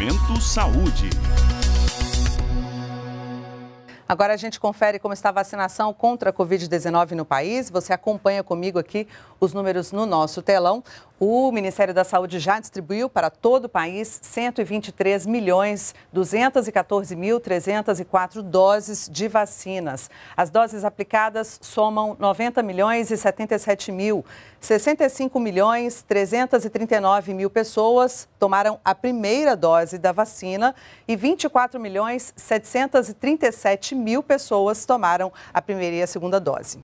Momento Saúde. Agora a gente confere como está a vacinação contra a Covid-19 no país. Você acompanha comigo aqui os números no nosso telão. O Ministério da Saúde já distribuiu para todo o país 123.214.304 doses de vacinas. As doses aplicadas somam 90.077.000. 65.339.000 pessoas tomaram a primeira dose da vacina e 24.737.000 pessoas tomaram a primeira e a segunda dose.